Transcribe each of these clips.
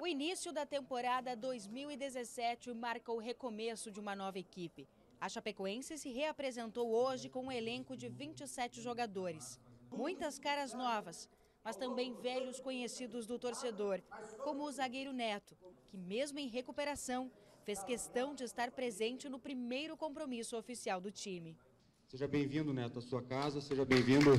O início da temporada 2017 marca o recomeço de uma nova equipe. A Chapecoense se reapresentou hoje com um elenco de 27 jogadores. Muitas caras novas, mas também velhos conhecidos do torcedor, como o zagueiro Neto, que mesmo em recuperação, fez questão de estar presente no primeiro compromisso oficial do time. Seja bem-vindo, Neto, à sua casa, seja bem-vindo.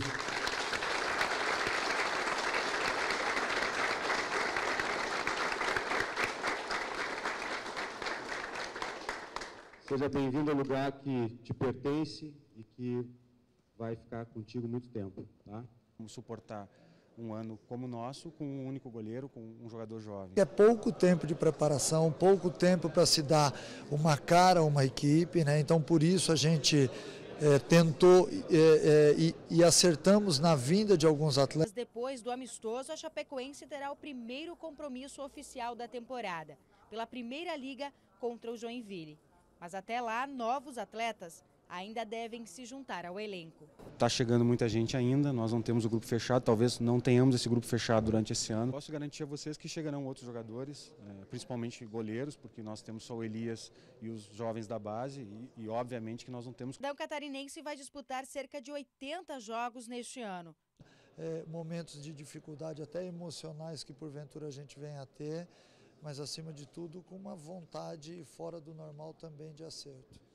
Seja bem-vindo ao lugar que te pertence e que vai ficar contigo muito tempo, tá? Vamos suportar um ano como o nosso, com um único goleiro, com um jogador jovem. É pouco tempo de preparação, pouco tempo para se dar uma cara a uma equipe, né? Então por isso a gente tentou e acertamos na vinda de alguns atletas. Depois do amistoso, a Chapecoense terá o primeiro compromisso oficial da temporada, pela Primeira Liga contra o Joinville. Mas até lá, novos atletas ainda devem se juntar ao elenco. Está chegando muita gente ainda, nós não temos o grupo fechado, talvez não tenhamos esse grupo fechado durante esse ano. Posso garantir a vocês que chegarão outros jogadores, principalmente goleiros, porque nós temos só o Elias e os jovens da base e obviamente que nós não temos. O União Catarinense vai disputar cerca de 80 jogos neste ano. Momentos de dificuldade até emocionais que porventura a gente venha a ter, mas acima de tudo com uma vontade fora do normal também de acerto.